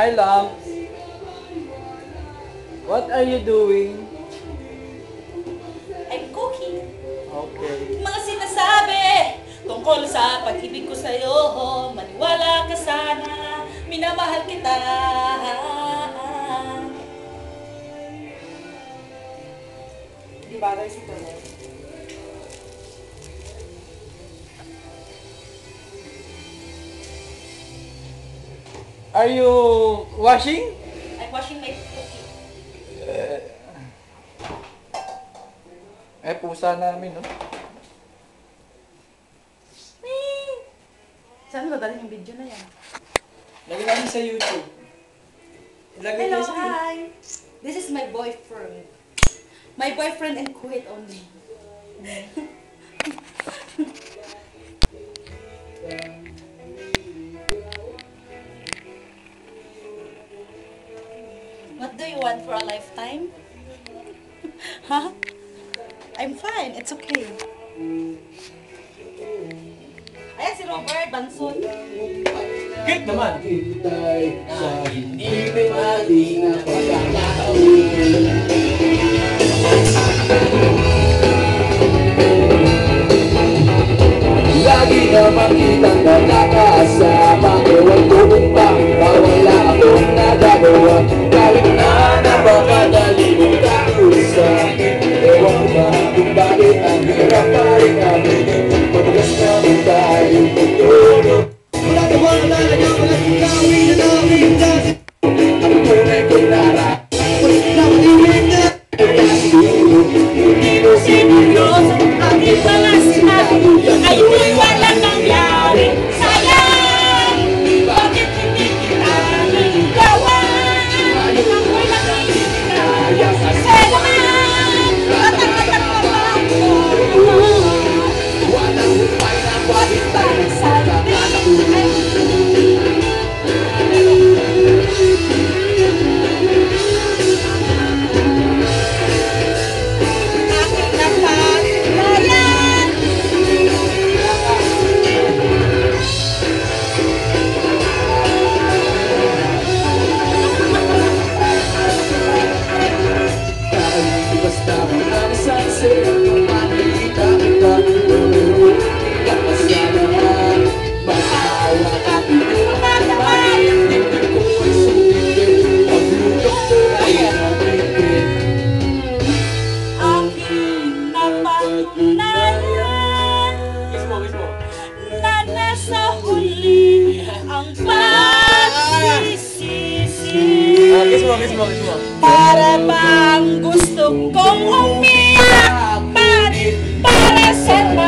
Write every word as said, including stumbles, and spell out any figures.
Hi, love. What are you doing? I'm cooking. Okay. Mga sinasabi tungkol sa pag-ibig ko sa'yo, maniwala ka sana, minamahal kita. Di ba guys ito? Are you washing? I'm washing my cooking. Eh, pusa namin, no? Saan mo dadalhin yung video na yan? Lagyan namin sa YouTube. Ilagay Hello, tayo sa hi! This is my boyfriend. My boyfriend in Kuwait only. What do you want for a lifetime? Huh? I'm fine. It's okay. Ayan si Robert Bansot. Cute naman. Sa hindi may mali na pagkakataon. Lagi na makitang nakakasama, ewan ko kung bakit ba wala akong nagagawa. Kahit na napakadali mong kausapin, ewan ko ba kung bakit ang hirap pa rin aminin. Madalas naman tayong tutulog. Wala na wala na yung mga gawin na namin dati. Ang tunay ko'y nara, walit na maliwin na. Hindi mo sinuryoso ang ipalas natin. Ay di wala nangyari. Sayang, bakit hindi kita niligawan? Ang wala niligawan sa salamat. At-at-at ang walang upay na bakit tayo nagsasabi. Para bang gusto kong umiyak, para sa